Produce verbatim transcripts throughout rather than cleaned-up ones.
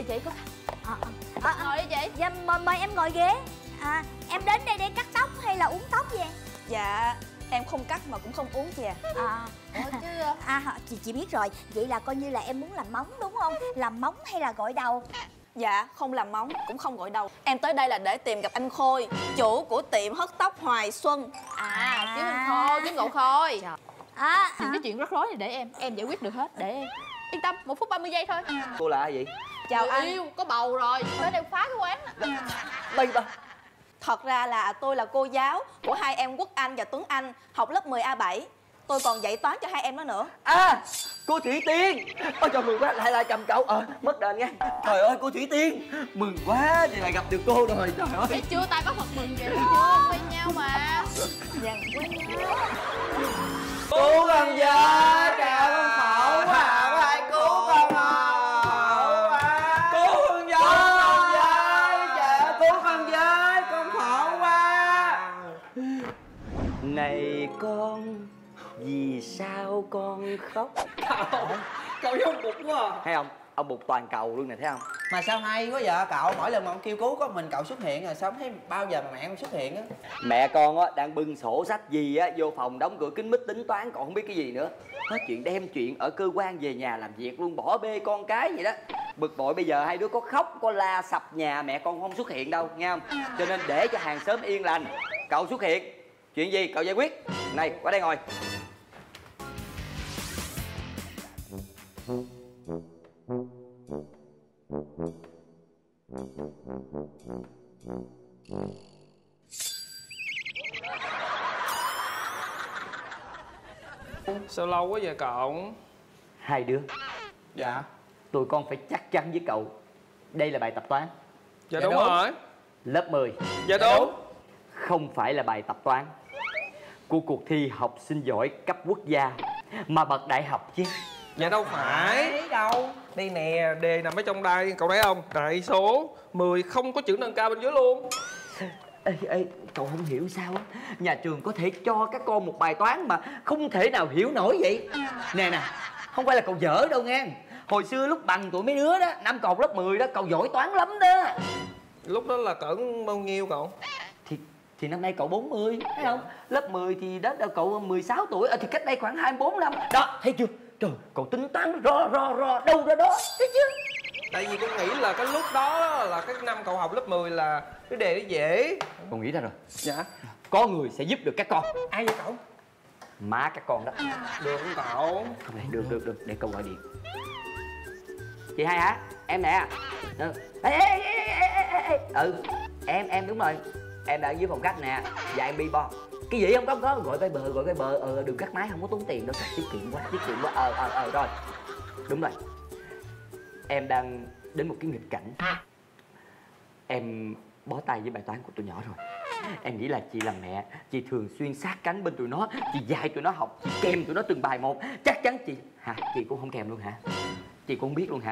chị có à, à, ngồi đi chị. Dạ mời, mời em ngồi ghế. À, em đến đây để cắt tóc hay là uống tóc vậy? Dạ em không cắt mà cũng không uống chị à. À, Ủa chứ à chị chị biết rồi. Vậy là coi như là em muốn làm móng đúng không? Làm móng hay là gội đầu? Dạ không làm móng cũng không gội đầu. Em tới đây là để tìm gặp anh Khôi, chủ của tiệm hớt tóc Hoài Xuân. À, kiếm anh Khôi, kiếm cậu Khôi. À, Những cái chuyện rắc rối này để em, em giải quyết được hết. Để em yên tâm, một phút ba mươi giây thôi. Cô là ai vậy? Chào Người anh. yêu, có bầu rồi, tới đây phá cái quán. Bây ba. Thật ra là tôi là cô giáo của hai em Quốc Anh và Tuấn Anh, học lớp mười A bảy. Tôi còn dạy toán cho hai em đó nữa. À, cô Thủy Tiên. Ôi trời, mừng quá, lại lại cầm cậu. Ờ, mất đền nha. Trời ơi, cô Thủy Tiên, mừng quá, thì lại gặp được cô rồi. Trời ơi. Thấy chưa, tay bắt mặt mừng vậy thấy chưa, quen nhau mà. Dạ quen nhau. Cô con vợ, chào con khổ quá, có ai cứu con không? Cô con vợ, chào cô con vợ, con khổ quá. Này con, vì sao con khóc? Cậu, cậu giống bụt quá à. Thấy không? Ông bụt toàn cầu luôn nè, thấy không? Mà sao hay quá vậy cậu, mỗi lần mà ông kêu cứu có mình cậu xuất hiện rồi, sao không thấy bao giờ mà mẹ ông xuất hiện á? Mẹ con á đang bưng sổ sách gì á vô phòng đóng cửa kín mít tính toán, còn không biết cái gì nữa. Hết chuyện đem chuyện ở cơ quan về nhà làm việc luôn, bỏ bê con cái vậy đó. Bực bội bây giờ hai đứa có khóc có la sập nhà, mẹ con không xuất hiện đâu nghe không? Cho nên để cho hàng xóm yên lành, cậu xuất hiện. Chuyện gì cậu giải quyết. Này qua đây ngồi. Sao lâu quá vậy cậu? Hai đứa. Dạ. Tụi con phải chắc chắn với cậu, đây là bài tập toán. Dạ, Dạ đúng, đúng. rồi. Lớp mười. Dạ đúng. Không phải là bài tập toán của cuộc thi học sinh giỏi cấp quốc gia mà bậc đại học chứ. Dạ đâu phải. Thấy đâu. Đây nè, đề nằm ở trong đây, cậu thấy không? Đại số mười không có chữ nâng cao bên dưới luôn. Ê, ê, cậu không hiểu sao á, nhà trường có thể cho các con một bài toán mà không thể nào hiểu nổi vậy. Nè nè, không phải là cậu dở đâu nghe. Hồi xưa lúc bằng tụi mấy đứa đó, năm cậu lớp mười đó, cậu giỏi toán lắm đó. Lúc đó là cỡ bao nhiêu cậu? Thì thì năm nay cậu bốn mươi, thấy không? Lớp mười thì đó là cậu mười sáu tuổi, à, thì cách đây khoảng hai mươi bốn năm. Đó, thấy chưa? Trời, cậu tính toán ro ro ro đâu ra đó, thấy chưa? Tại vì con nghĩ là cái lúc đó là cái năm cậu học lớp mười là cái đề nó dễ. Con nghĩ ra rồi. Dạ. Có người sẽ giúp được các con. Ai vậy cậu? Má các con đó. Được không cậu? Không lẽ được được được, để cậu gọi điện. Chị hai hả? Em nè. Ừ. Ê, ê, ê, ê, ê, ê. Ừ, em em đúng rồi. Em đã ở dưới phòng khách nè, dạ em bi bo. Cái gì không có có gọi Viber, gọi Viber. Ờ đừng cắt máy, không có tốn tiền đâu. Trời, tiết kiệm quá, tiết kiệm quá. Ờ ờ ờ rồi. Đúng rồi. Em đang đến một cái nghịch cảnh. Em bó tay với bài toán của tụi nhỏ rồi. Em nghĩ là chị làm mẹ, chị thường xuyên sát cánh bên tụi nó, chị dạy tụi nó học, chị kèm tụi nó từng bài một. Chắc chắn chị... Hả? Chị cũng không kèm luôn hả? Chị cũng không biết luôn hả?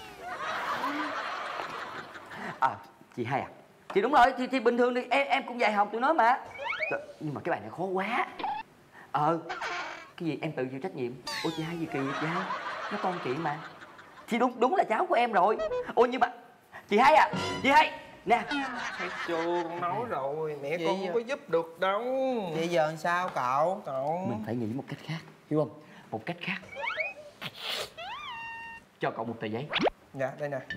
À, chị hai à? Thì đúng rồi, thì, thì bình thường thì em em cũng dạy học tụi nó mà. Nhưng mà cái bài này khó quá. Ờ, cái gì em tự chịu trách nhiệm. Ủa chị hai gì kỳ vậy chị hai? Nó con chị mà. Thì đúng đúng là cháu của em rồi. Ủa nhưng mà chị hai à, chị hai nè. Thấy chưa, con nói rồi, mẹ Gì con vậy? không có giúp được đâu. Vậy giờ làm sao cậu? Cậu Mình phải nghĩ một cách khác, hiểu không? Một cách khác. Cho cậu một tờ giấy. Dạ, đây nè.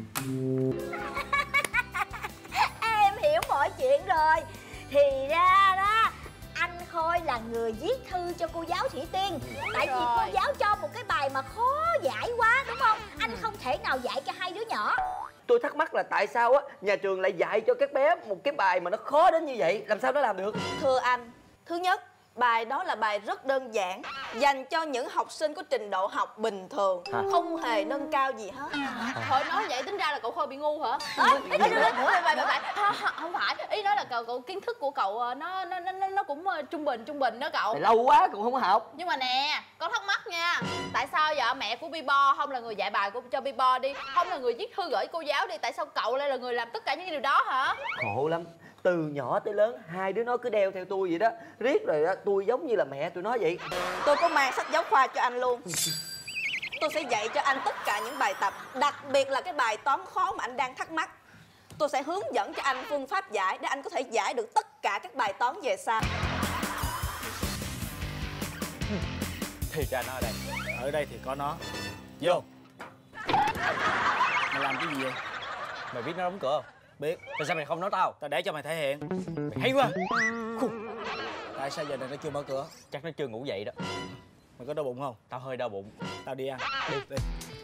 em hiểu mọi chuyện rồi. Thì ra đó, anh Khôi là người viết thư cho cô giáo Thủy Tiên. Tại vì cô giáo cho một cái bài mà khó giải quá đúng không? Anh không thể nào dạy cho hai đứa nhỏ. Tôi thắc mắc là tại sao á nhà trường lại dạy cho các bé một cái bài mà nó khó đến như vậy, làm sao nó làm được? Thưa anh, thứ nhất, bài đó là bài rất đơn giản, dành cho những học sinh có trình độ học bình thường, Hả? không hề nâng cao gì hết. Thôi nói vậy tính ra là cậu Khôi bị ngu hả? Ờ, ý, ý, ý, không phải, ý nói là cậu, cậu kiến thức của cậu nó nó nó nó cũng trung bình trung bình đó cậu. Tại lâu quá cũng không có học. Nhưng mà nè, con thắc mắc nha. Tại sao giờ mẹ của Bibo không là người dạy bài của cho Bibo đi, không là người viết thư gửi cô giáo đi, tại sao cậu lại là người làm tất cả những điều đó hả? Khổ lắm. Từ nhỏ tới lớn hai đứa nó cứ đeo theo tôi vậy đó. Riết rồi đó tôi giống như là mẹ tụi nó vậy. Tôi có mang sách giáo khoa cho anh luôn. Tôi sẽ dạy cho anh tất cả những bài tập, đặc biệt là cái bài toán khó mà anh đang thắc mắc. Tôi sẽ hướng dẫn cho anh phương pháp giải để anh có thể giải được tất cả các bài toán về sau. Thì ra nó ở đây. Ở đây thì có nó. Vô. Mày làm cái gì vậy? Mày biết nó đóng cửa không? Biết. Tại sao mày không nói tao? Tao để cho mày thể hiện. Mày hay quá. Tại sao giờ này nó chưa mở cửa? Chắc nó chưa ngủ dậy đó. Mày có đau bụng không? Tao hơi đau bụng. Tao đi ăn. Đi, đi.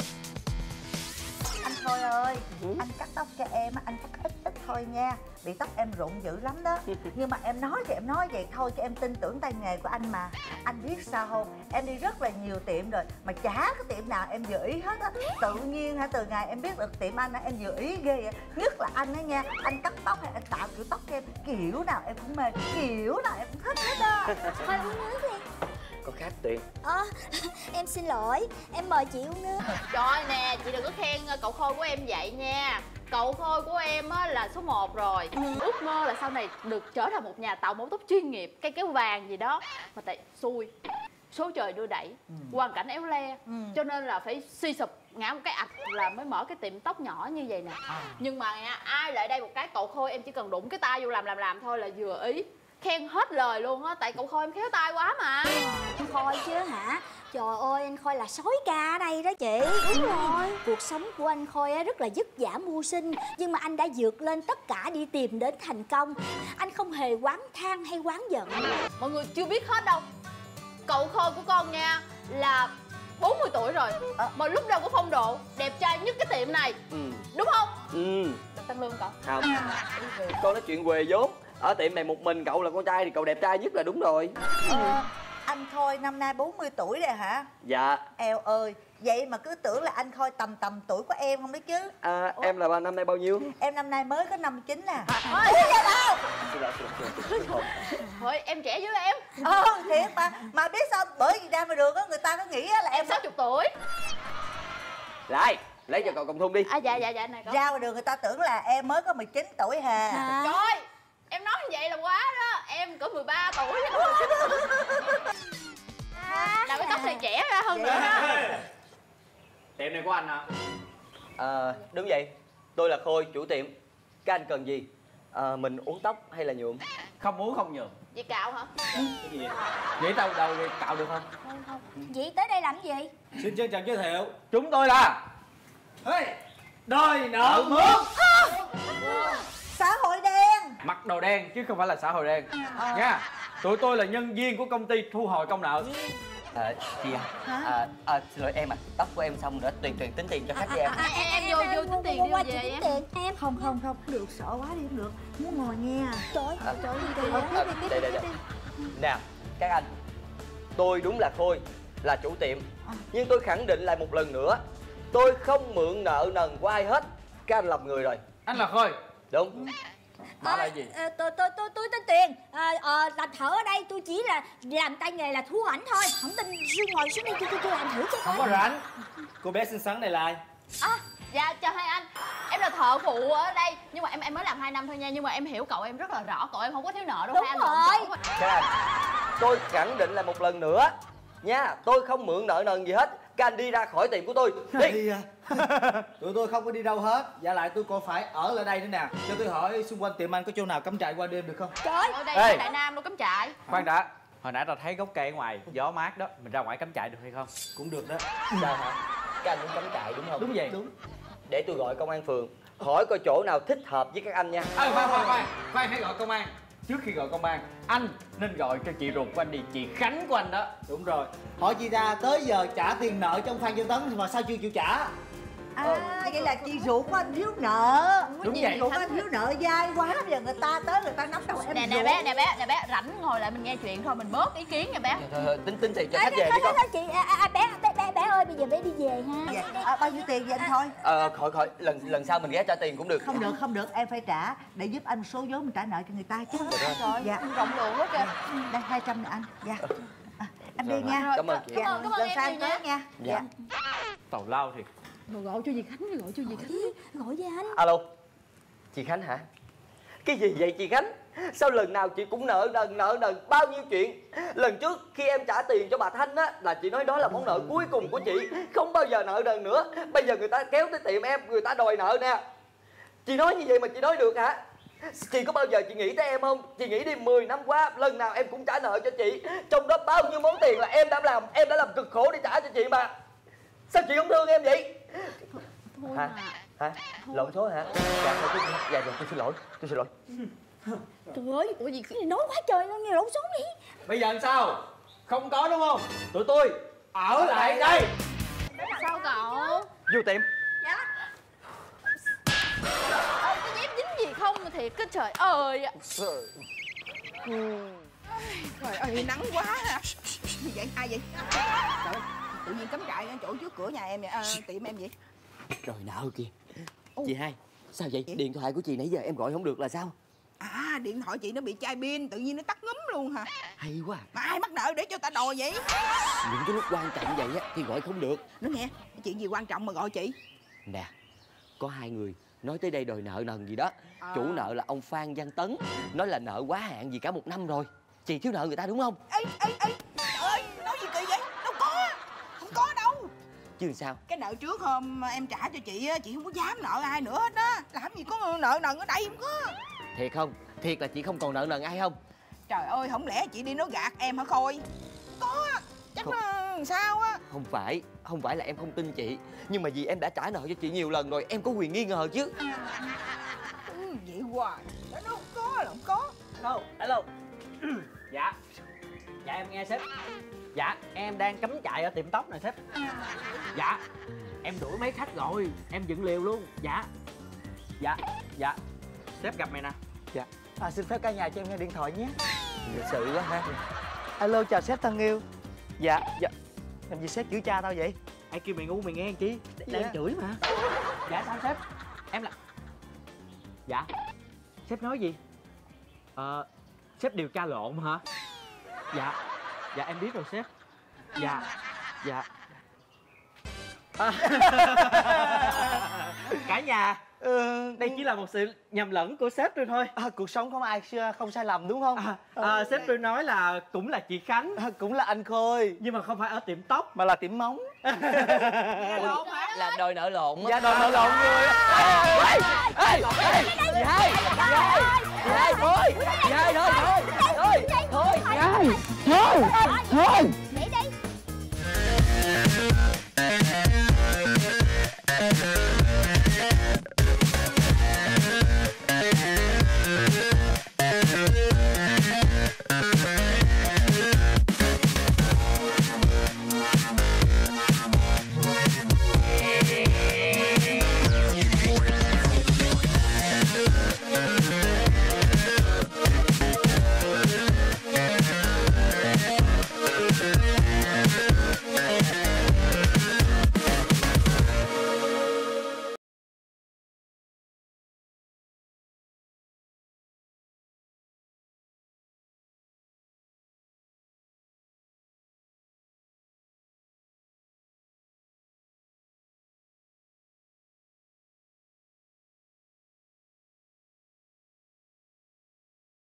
Anh Khôi ơi, anh cắt tóc cho em á, anh cắt ít ít thôi nha. Bị tóc em rụng dữ lắm đó. Nhưng mà em nói thì em nói vậy thôi, cho em tin tưởng tay nghề của anh mà. Anh biết sao không? Em đi rất là nhiều tiệm rồi mà chả có tiệm nào em vừa ý hết á. Tự nhiên hả, từ ngày em biết được tiệm anh á, em vừa ý ghê vậy. Nhất là anh á nha, anh cắt tóc hay anh tạo kiểu tóc cho em, kiểu nào em cũng mê, kiểu nào em cũng thích hết á. Thôi uống nước đi. Có khác tiền. Ờ, em xin lỗi, em mời chị uống nước. Trời ơi nè, chị đừng có khen cậu Khôi của em vậy nha. Cậu Khôi của em á là số một rồi. Ước mơ là sau này được trở thành một nhà tạo mẫu tóc chuyên nghiệp, cây kéo vàng gì đó. Mà tại xui, số trời đưa đẩy, ừ. hoàn cảnh éo le, ừ. cho nên là phải suy sụp ngã một cái ạch là mới mở cái tiệm tóc nhỏ như vậy nè. À. Nhưng mà nha, ai lại đây một cái cậu Khôi em chỉ cần đụng cái tay vô làm làm làm thôi là vừa ý. Khen hết lời luôn á, tại cậu Khôi em khéo tay quá mà. Anh Khôi chứ hả? Trời ơi, anh Khôi là sói ca ở đây đó chị. Đúng rồi. Cuộc sống của anh Khôi á rất là vất vả mưu sinh, nhưng mà anh đã vượt lên tất cả đi tìm đến thành công. Anh không hề oán than hay oán giận. Mọi người chưa biết hết đâu. Cậu Khôi của con nha là bốn mươi tuổi rồi, à. mà lúc đâu có phong độ, đẹp trai nhất cái tiệm này. Ừ. Đúng không? Ừ. Được tăng lương cậu? Không. Con nói chuyện quề vốn. Ở tiệm này một mình cậu là con trai thì cậu đẹp trai nhất là đúng rồi. Ờ, anh Khôi năm nay bốn mươi tuổi rồi hả? Dạ. Eo ơi, vậy mà cứ tưởng là anh Khôi tầm tầm tuổi của em không đấy chứ. À, em là năm nay bao nhiêu? Em năm nay mới có năm mươi chín nè. Thôi, thôi em trẻ với em. Ờ, thiệt mà. Mà biết sao, bởi vì ra ngoài đường á, người ta có nghĩ là em sáu mươi tuổi. Lại, lấy cho cậu còng thun đi. À dạ dạ dạ này cậu. Ra ngoài đường người ta tưởng là em mới có mười chín tuổi hà. À. Trời ơi, em nói như vậy là quá đó. Em cỡ mười ba tuổi. À, làm cái tóc này trẻ ra hơn nữa đó. Tiệm này của anh hả? À, đúng vậy. Tôi là Khôi, chủ tiệm. Các anh cần gì? À, mình uống tóc hay là nhuộm? Không uống không nhuộm. Vậy cạo hả? Cái gì vậy? Vậy tao đâu cạo được không? Không không. Vậy tới đây làm gì? Xin trân trọng giới thiệu, chúng tôi là hey, đòi nợ mướn. Xã hội đen. Mặc đồ đen chứ không phải là xã hội đen à. Nha. Tụi tôi là nhân viên của công ty thu hồi công nợ. À, chị à, à, à xin lỗi em à, tóc của em xong rồi, Tuyền Tuyền tính tiền cho khách với em. À, à, em, em vô vô tính tiền đi về em. Em không không không được, sợ quá đi không được, muốn ngồi nghe. Trời à, trời ơi, đi à, đi đây đây đây. Nè các anh, tôi đúng là Khôi, là chủ tiệm, nhưng tôi khẳng định lại một lần nữa, tôi không mượn nợ nần của ai hết. Các anh lầm người rồi. Anh là Khôi. Đúng. Bà là gì? À, tôi tôi tôi tôi tên Tuyền. À, à, làm thợ ở đây tôi chỉ là làm tay nghề là thu ảnh thôi. Không tin sư ngồi xuống đây tôi tôi, tôi làm thử cho không có rảnh. Cô bé xinh xắn này là ai? À, dạ chào hai anh. Em là thợ phụ ở đây, nhưng mà em em mới làm hai năm thôi nha, nhưng mà em hiểu cậu em rất là rõ, cậu em không có thiếu nợ đâu. Đúng hai anh rồi. Các anh, tôi khẳng định lại một lần nữa nha, tôi không mượn nợ nần gì hết. Các anh đi ra khỏi tiệm của tôi đi. Đi à? Tụi tôi không có đi đâu hết. Dạ lại tôi còn phải ở lại đây nữa nè. Cho tôi hỏi xung quanh tiệm anh có chỗ nào cắm trại qua đêm được không? Trời ở đây Ê. Đại Nam đâu cắm trại. Khoan đã, hồi nãy tao thấy gốc cây ở ngoài gió mát đó, mình ra ngoài cắm trại được hay không? Cũng được đó. Sao hả? Các anh muốn cắm trại đúng không? Đúng vậy. Đúng. Để tôi gọi công an phường hỏi coi chỗ nào thích hợp với các anh nha. À, khoan khoan khoan, khoan hãy gọi công an. Trước khi gọi công an, anh nên gọi cho chị ruột của anh đi, chị Khánh của anh đó. Đúng rồi. Hỏi chị ra tới giờ trả tiền nợ trong Phan Văn Tấn mà sao chưa chịu trả? À, ờ, vậy là chị ruột của anh thiếu nợ. Đúng vậy. Ruột của anh thiếu nợ dai quá, bây giờ người ta tới người ta nắm đầu em. Nè nè bé, nè bé, nè bé, rảnh ngồi lại mình nghe chuyện thôi, mình bớt ý kiến nha bé. Thôi, thôi, tính tính tiền cho à, khách về đi con. Thôi chị, à, à, bé, bé, bé, bé ơi, bây giờ bé đi về ha. Dạ. À, bao nhiêu tiền vậy anh Thôi? Ờ, khỏi khỏi, lần lần sau mình ghé trả tiền cũng được. Không được, không được, em phải trả để giúp anh số vốn mình trả nợ cho người ta chứ. Rồi, dạ. Rộng lượng quá kìa. Đây hai trăm nè anh. Dạ. À, em rồi, đi nha. Cảm ơn chị. Cảm ơn, cảm ơn lần em sau nhiều tới nha. nha. Dạ. Tào lao thiệt. Rồi gọi cho dì Khánh, gọi cho dì Khánh. Gọi với anh. Alo, chị Khánh hả? Cái gì vậy chị Khánh? Sao lần nào chị cũng nợ nần nợ nần bao nhiêu chuyện. Lần trước khi em trả tiền cho bà Thanh á là chị nói đó là món nợ cuối cùng của chị, không bao giờ nợ nần nữa. Bây giờ người ta kéo tới tiệm em, người ta đòi nợ nè. Chị nói như vậy mà chị nói được hả? Chị có bao giờ chị nghĩ tới em không? Chị nghĩ đi, mười năm qua lần nào em cũng trả nợ cho chị, trong đó bao nhiêu món tiền là em đã làm, em đã làm cực khổ để trả cho chị mà. Sao chị không thương em vậy? Thôi Hả? mà. Hả? Lộn số hả? Dạ, dạ, dạ, dạ, tôi xin lỗi, tôi xin lỗi. Trời ơi, ủa gì cái nói quá trời nó nghe lộn số đi. Bây giờ làm sao? Không có đúng không? Tụi tôi ở lại đây. Sao cậu? Vô tiệm. Ôi, cái dép dính gì không mà thiệt cái trời ơi. Trời ơi nắng quá hả? Gì vậy? Ai vậy? Trời ơi, tự nhiên cắm trại ở chỗ trước cửa nhà em vậy, à, tiệm em vậy? Đòi nợ kìa. Chị hai, sao vậy? Điện thoại của chị nãy giờ em gọi không được là sao? À, điện thoại chị nó bị chai pin, tự nhiên nó tắt ngúm luôn hả? Hay quá. Mà ai mắc nợ để cho ta đòi vậy? Những cái lúc quan trọng vậy á thì gọi không được. Nói nghe, chuyện gì quan trọng mà gọi chị? Nè, có hai người nói tới đây đòi nợ nần gì đó. À. Chủ nợ là ông Phan Văn Tấn, nói là nợ quá hạn gì cả một năm rồi. Chị thiếu nợ người ta đúng không? Ê, ê, ê, trời ơi, nói gì kỳ vậy? Đâu có, không có đâu. Chứ sao? Cái nợ trước hôm em trả cho chị á, chị không có dám nợ ai nữa hết á. Làm gì có nợ nần ở đây không có. Thiệt không? Thiệt là chị không còn nợ nần ai không? Trời ơi, không lẽ chị đi nói gạt em hả Khôi? Có, chắc Không. là sao á. Không phải, không phải là em không tin chị. Nhưng mà vì em đã trả nợ cho chị nhiều lần rồi, em có quyền nghi ngờ chứ. Ừ, vậy hoài, nó đâu có là không có. Alo, alo. Dạ. Dạ em nghe sếp. Dạ, em đang cắm trại ở tiệm tóc này sếp. Dạ, em đuổi mấy khách rồi, em dựng liều luôn. Dạ. Dạ, dạ. Sếp gặp mày nè. Dạ. À, xin phép cả nhà cho em nghe điện thoại nhé. Lịch sự quá ha. Alo, chào sếp thân yêu. Dạ, dạ. Làm gì sếp chửi cha tao vậy? Ai kêu mày ngu mày nghe chi? Đang Dạ. chửi mà. Dạ sao sếp? Em là... Dạ. Sếp nói gì? Ờ, sếp điều tra lộn hả? Dạ. Dạ em biết rồi sếp. Dạ. Dạ. À. Cả nhà. Ừ, Đây chỉ là một sự nhầm lẫn của sếp tôi thôi. à, cuộc sống không ai không sai lầm đúng không? À, à, sếp tôi nói là cũng là chị Khánh, À, cũng là anh Khôi, nhưng mà không phải ở tiệm tóc. mà là tiệm móng. Là đòi nợ lộn á. Dạ, đòi nợ lộn người. Ê, ê, ê, chị hai, chị hai, chị hai thôi, chị hai thôi, thôi, thôi, thôi, chị hai, thôi, thôi.